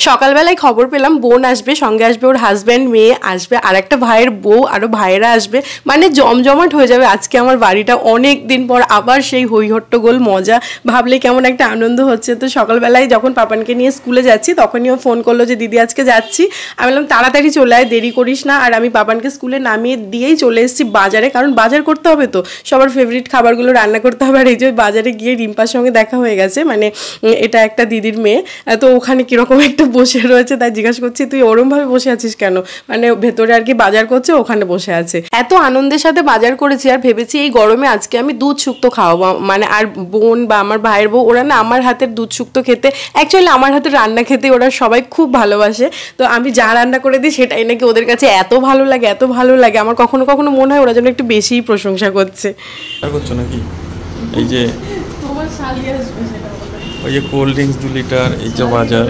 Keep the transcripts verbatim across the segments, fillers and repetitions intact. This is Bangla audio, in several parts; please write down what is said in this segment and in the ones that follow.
সকালবেলায় খবর পেলাম বোন আসবে, সঙ্গে আসবে ওর হাজব্যান্ড, মেয়ে আসবে, আর একটা ভাইয়ের বউ, আরও ভাইয়েরা আসবে, মানে জমজমাট হয়ে যাবে আজকে আমার বাড়িটা। অনেক দিন পর আবার সেই হই হট্টগোল মজা, ভাবলে কেমন একটা আনন্দ হচ্ছে। তো সকালবেলায় যখন পাপানকে নিয়ে স্কুলে যাচ্ছি তখনই ও ফোন করলো যে দিদি আজকে যাচ্ছি। আমি বললাম তাড়াতাড়ি চলে আয়, দেরি করিস না। আর আমি পাপানকে স্কুলে নামিয়ে দিয়েই চলে এসেছি বাজারে, কারণ বাজার করতে হবে তো, সবার ফেভারিট খাবারগুলো রান্না করতে হবে। আর এই যে বাজারে গিয়ে রিম্পার সঙ্গে দেখা হয়ে গেছে, মানে এটা একটা দিদির মেয়ে, তো ওখানে কীরকম একটা বসে রয়েছে, তাই জিজ্ঞাসা করছি তুই ওরমভাবে বসে আছিস কেন, মানে ভেতরে আর কি বাজার করছে, ওখানে বসে আছে। এত আনন্দের সাথে বাজার করেছি, আর ভেবেছি এই গরমে আজকে আমি দুধ শুক্তো খাওয়াবো, মানে আর বোন বা আমার ভাইয়ের বউ ওরা না আমার হাতের দুধ শুক্তো খেতে, অ্যাকচুয়ালি আমার হাতের রান্না খেতে ওরা সবাই খুব ভালোবাসে। তো আমি যা রান্না করে দিই সেটাই নাকি ওদের কাছে এত ভালো লাগে, এত ভালো লাগে, আমার কখনো কখনো মনে হয় ওরা যেন একটু বেশিই প্রশংসা করছে। করছো নাকি এই যে তোমার শালি আসবে সেটা ওই যে কোল্ড ড্রিঙ্কস দু লিটার, এই যে বাজার,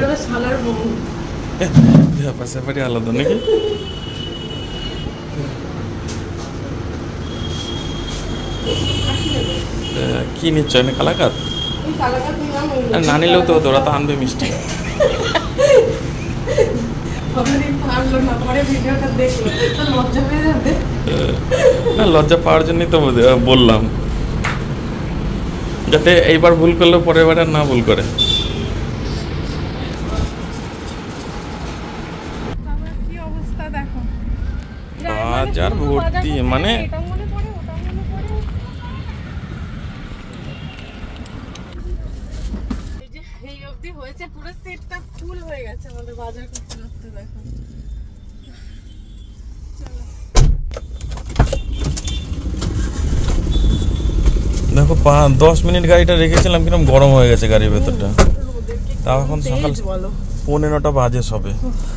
ব্যাপার স্যাপারই আলাদা নাকি? কি নিচ্ছ এনে কালাকাত? না নিলেও তো ওরা তো আনবে মিষ্টি। না লজ্জা পাওয়ার জন্যই তো বললাম, যাতে এইবার ভুল করলেও পরের বার আর না ভুল করে। বাজার ভর্তি, মানে পুরো সেটটা ফুল হয়ে গেছে আমাদের বাজার করতে করতে। দেখো দেখো দশ মিনিট গাড়িটা রেখেছিলাম, কিরকম গরম হয়ে গেছে গাড়ির ভেতরটা। তাও এখন সকাল পৌনে নটা বাজে সবে।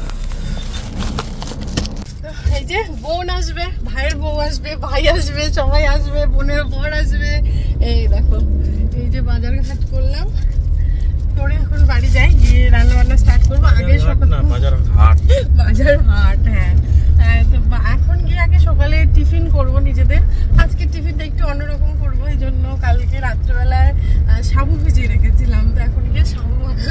এই যে বোন আসবে, ভাইয়ের বউ আসবে, ভাই আসবে, সবাই আসবে, বোনের বর আসবে। এই দেখো এই যে বাজার ঘাট করলাম করে এখন বাড়ি যাই, গিয়ে রান্না বান্না স্টার্ট করবো। আগে সকাল বাজার হাট, বাজার হাট হ্যাঁ। তো এখন গিয়ে আগে সকালে টিফিন করব নিজেদের। আজকে টিফিনটা একটু অন্যরকম করবো, এই জন্য কালকে রাত্রেবেলায় সাবু ভিজিয়ে রেখেছিলাম, তো এখন গিয়ে সাবু মাখা।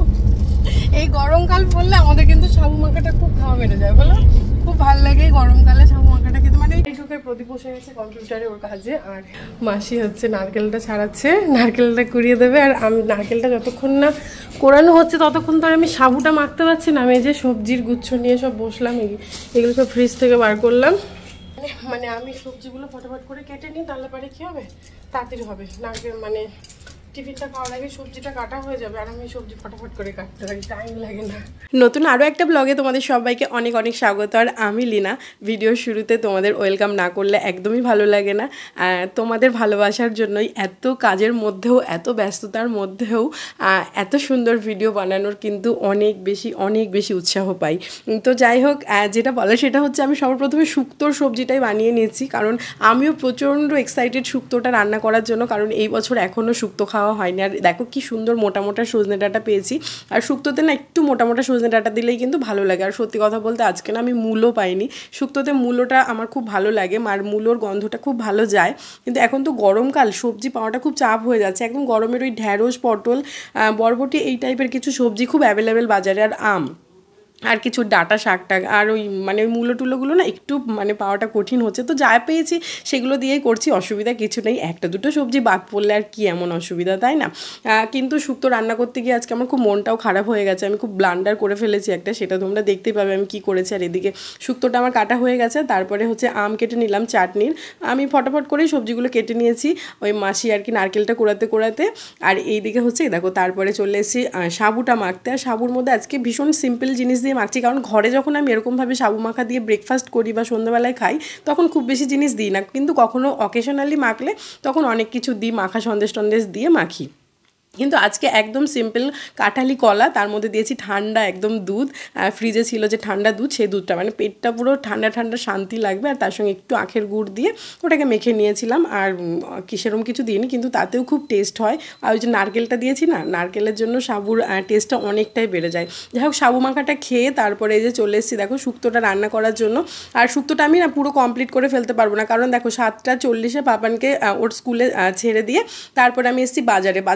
এই গরমকাল পড়লে আমাদের কিন্তু সাবু মাখাটা খুব খাওয়া বেড়ে যায়, বলো খুব ভালো লাগে এই গরমকালে সাবু মাখাটা খেতে। মানে এই সুখের প্রদীপ বসে গেছে কম্পিউটারে ওর কাজে, আর মাসি হচ্ছে নারকেলটা ছাড়াচ্ছে, নারকেলটা কুড়িয়ে দেবে। আর আমি নারকেলটা যতক্ষণ না কোরানো হচ্ছে ততক্ষণ তো আমি সাবুটা মাখতে পারছি না। আমি এই যে সবজির গুচ্ছ নিয়ে সব বসলাম, এগুলো সব ফ্রিজ থেকে বার করলাম। মানে আমি সবজিগুলো ফটাফট করে কেটে নিই, তাহলে পরে কী হবে তাড়াতাড়ি হবে, নারকেল মানে টিফিনটা খাওয়ার আগে সবজিটা কাটা হয়ে যাবে, আর আমি সবজি ফটাফট করে কাটতে পারি, টাইম লাগে না। নতুন আরও একটা ব্লগে তোমাদের সবাইকে অনেক অনেক স্বাগত। আর আমি লীনা। ভিডিও শুরুতে তোমাদের ওয়েলকাম না করলে একদমই ভালো লাগে না। তোমাদের ভালোবাসার জন্যই এত কাজের মধ্যেও, এত ব্যস্ততার মধ্যেও এত সুন্দর ভিডিও বানানোর কিন্তু অনেক বেশি অনেক বেশি উৎসাহ পাই। তো যাই হোক, যেটা বলে সেটা হচ্ছে আমি সর্বপ্রথমে শুক্তোর সবজিটাই বানিয়ে নিয়েছি, কারণ আমিও প্রচণ্ড এক্সাইটেড শুক্তোটা রান্না করার জন্য, কারণ এই বছর এখনও শুক্তো খাওয়া হয়নি। আর দেখো কি সুন্দর মোটা মোটা সজনে ডাঁটা পেয়েছি, আর শুক্তোতে না একটু মোটা মোটা সজনে ডাঁটা দিলেই কিন্তু ভালো লাগে। আর সত্যি কথা বলতে আজকে না আমি মূলো পাইনি, শুক্তোতে মূলোটা আমার খুব ভালো লাগে, আর মূলোর গন্ধটা খুব ভালো যায়। কিন্তু এখন তো গরমকাল, সবজি পাওয়াটা খুব চাপ হয়ে যাচ্ছে, একদম গরমের ওই ঢ্যাঁড়স, পটল, বরবটি এই টাইপের কিছু সবজি খুব অ্যাভেলেবেল বাজারে, আর আম, আর কিছু ডাটা শাক টাক, আর ওই মানে ওই মূলো টুলোগুলো না একটু মানে পাওয়াটা কঠিন হচ্ছে। তো যা পেয়েছি সেগুলো দিয়েই করছি, অসুবিধা কিছু নেই। একটা দুটো সবজি বাদ পড়লে আর কি এমন অসুবিধা, তাই না? কিন্তু শুক্তো রান্না করতে গিয়ে আজকে আমার খুব মনটাও খারাপ হয়ে গেছে, আমি খুব ব্লান্ডার করে ফেলেছি একটা, সেটা তোমরা দেখতেই পাবে আমি কী করেছি। আর এদিকে শুক্তোটা আমার কাটা হয়ে গেছে, তারপরে হচ্ছে আম কেটে নিলাম চাটনির। আমি ফটাফট করেই সবজিগুলো কেটে নিয়েছি, ওই মাসি আর কি নারকেলটা কোড়াতে কোড়াতে। আর এইদিকে হচ্ছে দেখো তারপরে চলে এসেছি সাবুটা মাখতে। আর সাবুর মধ্যে আজকে ভীষণ সিম্পল জিনিস দিয়ে মাখছি, কারণ ঘরে যখন আমি এরকমভাবে সাবু মাখা দিয়ে ব্রেকফাস্ট করি বা সন্ধ্যাবেলায় খাই তখন খুব বেশি জিনিস দিই না, কিন্তু কখনো অকেশনালি মাখলে তখন অনেক কিছু দিই, মাখা সন্দেশ টন্দেশ দিয়ে মাখি। কিন্তু আজকে একদম সিম্পল কাঁঠালি কলা, তার মধ্যে দিয়েছি ঠান্ডা একদম দুধ, ফ্রিজে ছিল যে ঠান্ডা দুধ, সেই দুধটা মানে পেটটা পুরো ঠান্ডা ঠান্ডা শান্তি লাগবে। আর তার সঙ্গে একটু আখের গুড় দিয়ে ওটাকে মেখে নিয়েছিলাম, আর কি সেরকম কিছু দিইনি, কিন্তু তাতেও খুব টেস্ট হয়। আর ওই যে নারকেলটা দিয়েছি না, নারকেলের জন্য সাবুর টেস্টটা অনেকটাই বেড়ে যায়। যাই হোক, সাবু মাখাটা খেয়ে তারপরে এই যে চলে এসেছি দেখো শুক্তোটা রান্না করার জন্য। আর শুক্তোটা আমি না পুরো কমপ্লিট করে ফেলতে পারবো না, কারণ দেখো সাতটা চল্লিশে পাপানকে ওর স্কুলে ছেড়ে দিয়ে তারপরে আমি এসেছি বাজারে। বাজার করতে করতে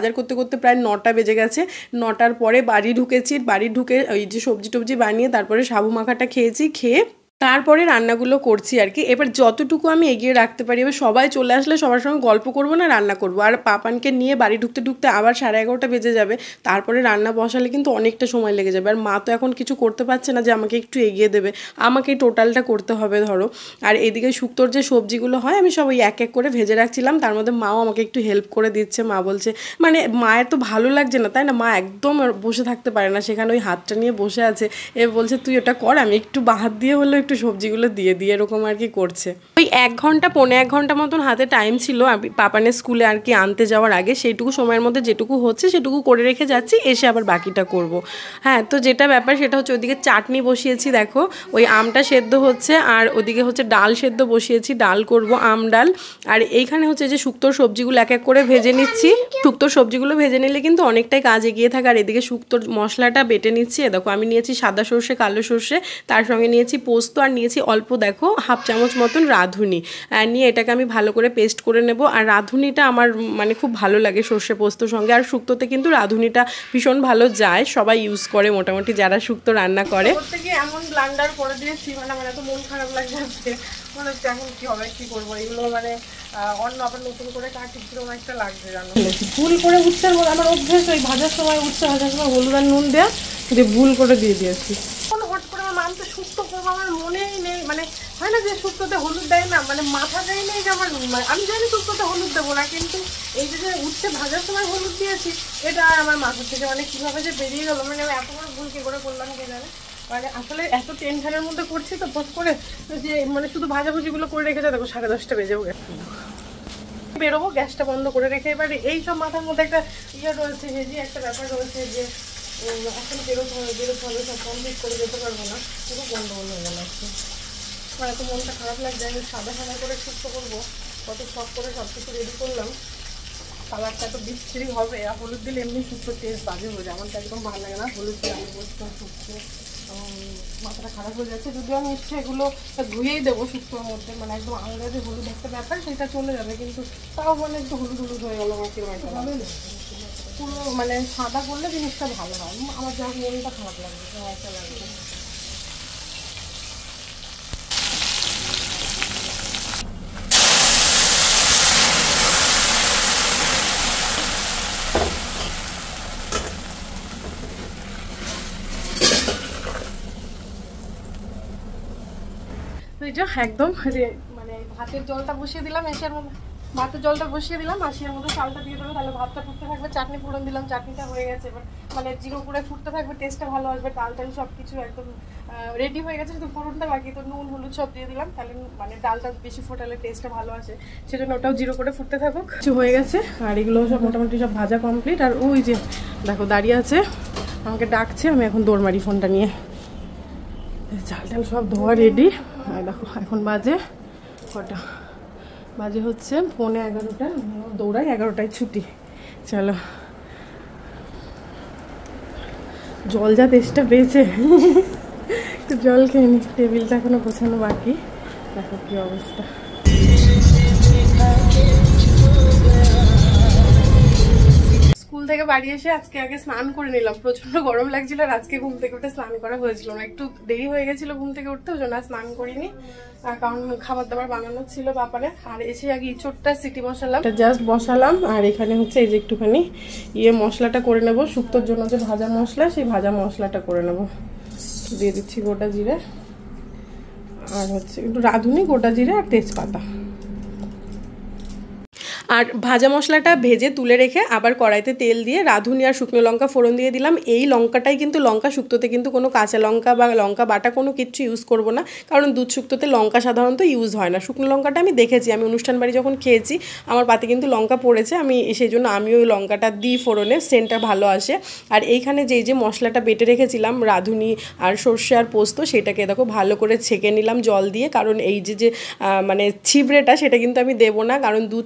করতে প্রায় নটা বেজে গেছে। নটার পরে বাড়ি ঢুকেছি, বাড়ি ঢুকে ওই যে সবজি টবজি বানিয়ে তারপরে সাবু মাখাটা খেয়েছি, খেয়ে তারপরে রান্নাগুলো করছি আর কি। এবার যতটুকু আমি এগিয়ে রাখতে পারি, এবার সবাই চলে আসলে সবার সঙ্গে গল্প করবো না রান্না করবো, আর পাপানকে নিয়ে বাড়ি ঢুকতে ঢুকতে আবার সাড়ে এগারোটা বেজে যাবে, তারপরে রান্না বসালে কিন্তু অনেকটা সময় লেগে যাবে। আর মা তো এখন কিছু করতে পারছে না যে আমাকে একটু এগিয়ে দেবে, আমাকে টোটালটা করতে হবে ধরো। আর এদিকে শুক্তোর যে সবজিগুলো হয় আমি সব ওই এক এক করে ভেজে রাখছিলাম, তার মধ্যে মাও আমাকে একটু হেল্প করে দিচ্ছে। মা বলছে মানে মায়ের তো ভালো লাগছে না তাই না, মা একদম বসে থাকতে পারে না, সেখানে ওই হাতটা নিয়ে বসে আছে, এ বলছে তুই ওটা কর, আমি একটু বাহাত দিয়ে হলো একটু সবজিগুলো দিয়ে দিয়ে এরকম আর কি করছে। ওই এক ঘন্টা পৌনে এক ঘন্টা মতন হাতে টাইম ছিল পাপানের স্কুলে আর কি আনতে যাওয়ার আগে, সেইটুকু সময়ের মধ্যে যেটুকু হচ্ছে সেটুকু করে রেখে যাচ্ছি, এসে আবার বাকিটা করব। হ্যাঁ, তো যেটা ব্যাপার সেটা হচ্ছে ওইদিকে চাটনি বসিয়েছি, দেখো ওই আমটা সেদ্ধ হচ্ছে, আর ওদিকে হচ্ছে ডাল সেদ্ধ বসিয়েছি, ডাল করব আম ডাল। আর এইখানে হচ্ছে যে শুক্তোর সবজিগুলো এক এক করে ভেজে নিচ্ছি। শুক্তোর সবজিগুলো ভেজে নিলে কিন্তু অনেকটাই কাজ এগিয়ে থাকে। আর এদিকে শুক্তোর মশলাটা বেটে নিচ্ছি, দেখো আমি নিয়েছি সাদা সর্ষে, কালো সর্ষে, তার সঙ্গে নিয়েছি পোস্ত, আর নিয়েছি অল্প দেখো হাফ চামচ মতন রাঁধুনি, নিয়ে এটাকে আমি ভালো করে পেস্ট করে নেব। আর রাঁধুনিটা আমার মানে খুব ভালো লাগে সর্ষে পোস্তর সঙ্গে, আর শুক্তোতে কিন্তু রাঁধুনিটা ভীষণ ভালো যায়, সবাই ইউজ করে মোটামুটি যারা শুক্তো রান্না করে। এমন ব্লান্ডার করে দিয়েছি মানে আমার এত মন খারাপ লাগছে, মনে হচ্ছে এখন কি হবে কি করবো, এগুলো মানে অন্য আবার নতুন করে কাটি কিরকম একটা লাগছে জানো। ভুল করে উচ্ছে আমার অভ্যেস, ওই ভাজার সময় উচ্ছে ভাজার সময় হলুদ আর নুন দেওয়া, যে ভুল করে দিয়ে দিয়েছি। হট করে আমার মাম তো শুক্তো করবো আমার মনেই নেই, মানে হয় না যে শুক্তোতে হলুদ দেয় না, মানে মাথা দেয় নেই যে আমার, আমি জানি শুক্তোতে হলুদ দেবো না, কিন্তু এই যে উচ্ছে ভাজার সময় হলুদ দিয়েছি এটা আমার মাথা থেকে মানে কীভাবে যে বেরিয়ে গেলো, মানে আমি এত বড় ভুল কী করে করলাম কে জানে। মানে আসলে এত টেনশনের মধ্যে করছি তো ফট করে যে মানে শুধু ভাজাভুজিগুলো করে রেখেছে, দেখো সাড়ে দশটা বেজেও গেছে, বেরোবো গ্যাসটা বন্ধ করে রেখে। এবারে এই সব মাথার মধ্যে একটা ইয়ে রয়েছে, হেজি একটা ব্যাপার রয়েছে যে এখন বেরোতে হবে বেরোতে হবে সব কমপ্লিট করে যেতে পারবো না, পুরো গন্ডগোল হয়ে গেল আজকে। আমার এত মনটা খারাপ লাগছে, আমি সাদা সাদা করে শুক্তো করবো, কত শখ করে সব কিছু রেডি করলাম, কালারটা এত বিচ্ছিরি হবে, আর হলুদ দিলে এমনি শুক্তোর টেস্ট বাজে হয়ে যায়, আমার তো একদম ভালো লাগে না হলুদ দিয়ে আমি বসতে শুক্তো, মাথাটা খারাপ হয়ে যাচ্ছে। যদিও আমি ইচ্ছে এগুলো ধুয়েই দেবো শুক্তোর মধ্যে, মানে একদম আলাদা যে হলুদ একটা ব্যাপার সেটা চলে যাবে, কিন্তু তাও মানে একটু হলুদ হলুদ হয়ে গেলো আমার কিরকম একটা ভালো পুরো মানে সাদা করলে জিনিসটা ভালো হয়, আমার যা মনটা খারাপ লাগবে একটা লাগবে। একদম মানে ভাতের জলটা বসিয়ে দিলাম, এসের মধ্যে ভাতের জলটা বসিয়ে দিলাম, আশিয়ার মধ্যে চালটা দিয়ে দেবো, তাহলে ভাতটা ফুটতে থাকবে, চাটনি ফোড়ন দিলাম, চাটনিটা হয়ে গেছে, এবার মানে জিরো করে ফুটতে থাকবে, টেস্টটা ভালো আসবে, ডাল টাল সব কিছু একদম রেডি হয়ে গেছে, শুধু ফোড়নটা বাকি, তো নুন হলুদ সব দিয়ে দিলাম, তাহলে মানে ডালটা বেশি ফোটালে টেস্টটা ভালো আসে, সেজন্য ওটাও জিরো করে ফুটতে থাকুক। কিছু হয়ে গেছে আর এগুলো সব মোটামুটি সব ভাজা কমপ্লিট। আর ওই যে দেখো দাঁড়িয়ে আছে আমাকে ডাকছে, আমি এখন দৌড় মারি ফোনটা নিয়ে। চাল টাল সব ধোয়া রেডি, আর দেখো এখন বাজে কটা বাজে হচ্ছে পৌনে এগারোটা, দৌড়াই এগারোটায় ছুটি। চলো জল যা তেষ্টা পেয়েছে একটু জল খেয়ে নি, টেবিলটা এখনো গোছানো বাকি, দেখো কি অবস্থা। স্কুল থেকে বাড়ি এসে আজকে আগে স্নান করে নিলাম, প্রচন্ড গরম লাগছিল, আর আজকে ঘুম থেকে উঠে স্নান করা হয়েছিল না, একটু দেরি হয়ে গেছিল ঘুম থেকে উঠতে, ওই জন্য স্নান করিনি, কারণ খাবার দাবার বানানো ছিল ব্যাপারে। আর এসে আগে ইঁচড়টা সিটি বসালাম, জাস্ট বসালাম, আর এখানে হচ্ছে এই যে একটুখানি ইয়ে মশলাটা করে নেব শুক্তোর জন্য, যে ভাজা মশলা, সেই ভাজা মশলাটা করে নেব। দিয়ে দিচ্ছি গোটা জিরে, আর হচ্ছে একটু রাঁধুনি, গোটা জিরে আর তেজপাতা। আর ভাজা মশলাটা ভেজে তুলে রেখে আবার কড়াইতে তেল দিয়ে রাঁধুনি আর শুকনো লঙ্কা ফোড়ন দিয়ে দিলাম। এই লঙ্কাটাই কিন্তু লঙ্কা শুক্তোতে কিন্তু কোনো কাঁচা লঙ্কা বা লঙ্কা বাটা কোনো কিছু ইউজ করব না, কারণ দুধ শুক্তোতে লঙ্কা সাধারণত ইউজ হয় না। শুকনো লঙ্কাটা আমি দেখেছি, আমি অনুষ্ঠান বাড়ি যখন খেয়েছি আমার পাতে কিন্তু লঙ্কা পড়েছে, আমি সেই জন্য আমি ওই লঙ্কাটা দিই ফোড়নে, সেন্টটা ভালো আসে। আর এইখানে যেই যে মশলাটা বেটে রেখেছিলাম রাঁধুনি আর সর্ষে আর পোস্ত, সেটাকে দেখো ভালো করে ছেঁকে নিলাম জল দিয়ে, কারণ এই যে যে মানে ছিবড়েটা সেটা কিন্তু আমি দেবো না, কারণ দুধ শুক্তোতে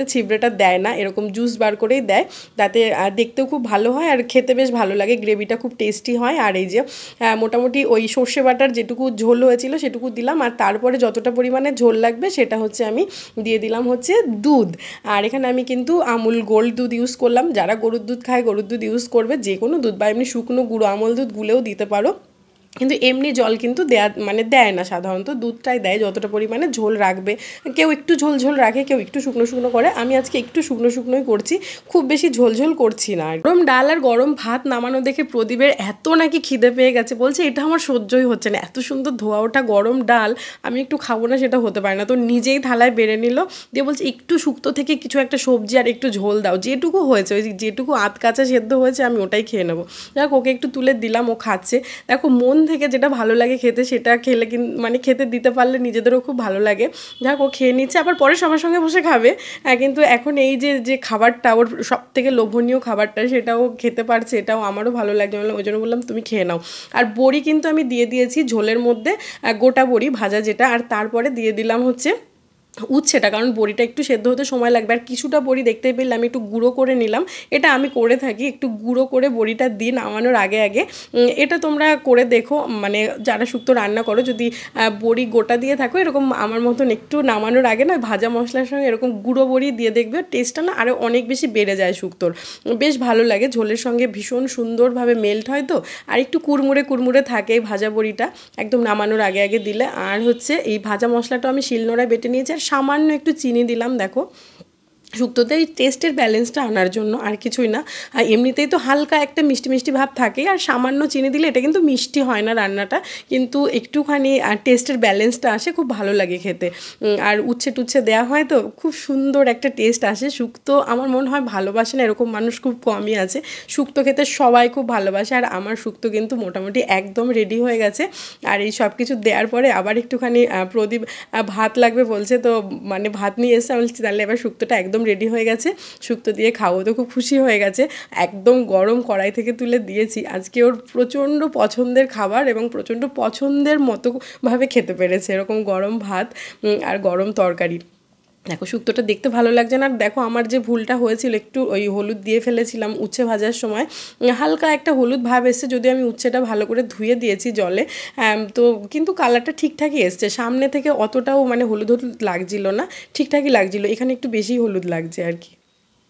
ছিবড়েটা দেয় না, এরকম জুস বার করেই দেয়, তাতে দেখতেও খুব ভালো হয় আর খেতে বেশ ভালো লাগে, গ্রেভিটা খুব টেস্টি হয়। আর এই যে মোটামুটি ওই সর্ষে বাটার যেটুকু ঝোল হয়েছিল সেটুকু দিলাম, আর তারপরে যতটা পরিমাণে ঝোল লাগবে সেটা হচ্ছে আমি দিয়ে দিলাম হচ্ছে দুধ। আর এখানে আমি কিন্তু আমুল গোল্ড দুধ ইউজ করলাম, যারা গরুর দুধ খায় গরুর দুধ ইউজ করবে, যে কোনো দুধ বা এমনি শুকনো গুঁড়ো আমুল দুধ গুলেও দিতে পারো, কিন্তু এমনি জল কিন্তু দেয়া মানে দেয় না, সাধারণত দুধটাই দেয় যতটা পরিমাণে ঝোল রাখবে। কেউ একটু ঝোল ঝোল রাখে, কেউ একটু শুকনো শুকনো করে, আমি আজকে একটু শুকনো শুকনোই করছি, খুব বেশি ঝোল ঝোল করছি না। গরম ডাল আর গরম ভাত নামানো দেখে প্রদীপের এত নাকি খিদে পেয়ে গেছে, বলছে এটা আমার সহ্যই হচ্ছে না, এত সুন্দর ধোয়া ওঠা গরম ডাল আমি একটু খাবো না সেটা হতে পারে না। তো নিজেই থালায় বেড়ে নিল, দিয়ে বলছে একটু শুক্তো থেকে কিছু একটা সবজি আর একটু ঝোল দাও, যেটুকু হয়েছে ওই যেটুকু আধ কাঁচা সেদ্ধ হয়েছে আমি ওটাই খেয়ে নেবো। যাক ওকে একটু তুলে দিলাম, ও খাচ্ছে। দেখো মন থেকে যেটা ভালো লাগে খেতে সেটা খেলে কিন্তু মানে খেতে দিতে পারলে নিজেদেরও খুব ভালো লাগে। যাক ও খেয়ে নিচ্ছে, আবার পরে সবার সঙ্গে বসে খাবে, কিন্তু এখন এই যে যে খাবারটা ওর সব থেকে লোভনীয় খাবারটা সেটাও খেতে পারছে, এটাও আমারও ভালো লাগছে, ওই জন্য বললাম তুমি খেয়ে নাও। আর বড়ি কিন্তু আমি দিয়ে দিয়েছি ঝোলের মধ্যে, গোটা বড়ি ভাজা যেটা, আর তারপরে দিয়ে দিলাম হচ্ছে উচ্ছেটা, কারণ বড়িটা একটু সেদ্ধ হতে সময় লাগবে। আর কিছুটা বড়ি দেখতে পেলে আমি একটু গুঁড়ো করে নিলাম, এটা আমি করে থাকি, একটু গুঁড়ো করে বড়িটা দিই নামানোর আগে আগে, এটা তোমরা করে দেখো, মানে যারা শুক্তো রান্না করো যদি বড়ি গোটা দিয়ে থাকো এরকম আমার মতন একটু নামানোর আগে না ভাজা মশলার সঙ্গে এরকম গুঁড়ো বড়ি দিয়ে দেখবে, টেস্টটা না আরও অনেক বেশি বেড়ে যায় শুক্তোর, বেশ ভালো লাগে, ঝোলের সঙ্গে ভীষণ সুন্দরভাবে মেল্ট হয় তো, আর একটু কুড়মুড়ে কুড়মুড়ে থাকে এই ভাজা বড়িটা একদম নামানোর আগে আগে দিলে। আর হচ্ছে এই ভাজা মশলাটা আমি শিলনোড়ায় বেটে নিয়েছি, আর সামান্য একটু চিনি দিলাম, দেখো শুক্তোতে এই টেস্টের ব্যালেন্সটা আনার জন্য, আর কিছুই না। আর এমনিতেই তো হালকা একটা মিষ্টি মিষ্টি ভাব থাকে, আর সামান্য চিনি দিলে এটা কিন্তু মিষ্টি হয় না রান্নাটা, কিন্তু একটুখানি টেস্টের ব্যালেন্সটা আসে, খুব ভালো লাগে খেতে। আর উচ্ছে টুচ্ছে দেওয়া হয় তো খুব সুন্দর একটা টেস্ট আসে। শুক্তো আমার মনে হয় ভালোবাসে না এরকম মানুষ খুব কমই আছে, শুক্তো খেতে সবাই খুব ভালোবাসে, আর আমার শুক্তো কিন্তু মোটামুটি একদম রেডি হয়ে গেছে। আর এই সব কিছু দেওয়ার পরে আবার একটুখানি প্রদীপ ভাত লাগবে বলছে, তো মানে ভাত নিয়ে এসে আমি বলছি তাহলে এবার শুক্তোটা একদম রেডি হয়ে গেছে, শুক্তো দিয়ে খাবো, তো খুব খুশি হয়ে গেছে, একদম গরম কড়াই থেকে তুলে দিয়েছি। আজকে ওর প্রচণ্ড পছন্দের খাবার এবং প্রচণ্ড পছন্দের মতো ভাবে খেতে পেরেছে, এরকম গরম ভাত আর গরম তরকারি। দেখো শুক্তোটা দেখতে ভালো লাগছে না, আর দেখো আমার যে ভুলটা হয়েছিল একটু ওই হলুদ দিয়ে ফেলেছিলাম উচ্ছে ভাজার সময়, হালকা একটা হলুদ ভাব এসছে, যদিও আমি উচ্ছেটা ভালো করে ধুয়ে দিয়েছি জলে, তো কিন্তু কালারটা ঠিকঠাকই এসছে, সামনে থেকে অতটাও মানে হলুদ হলুদ লাগছিল না, ঠিকঠাকই লাগছিল, এখানে একটু বেশি হলুদ লাগছে আর কি।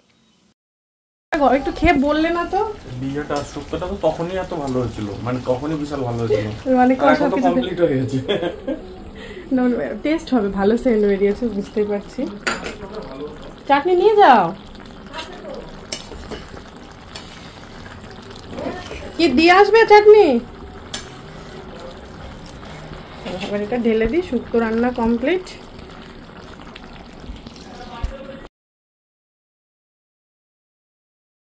একটু খেয়ে বললে না তো, বিয়েটা শুক্তোটা তো তখনই এত ভালো হয়েছিল, মানে তখনই বিশাল ভালো হয়েছিল, মানে সব কমপ্লিট হয়ে গেছে, টেস্ট হবে, ভালো সেন্ট বেরিয়েছে বুঝতেই পারছি। চাটনি নিয়ে যাও, কি দিয়ে আসবে চাটনি, এবার এটা ঢেলে দিই, শুক্তো রান্না কমপ্লিট।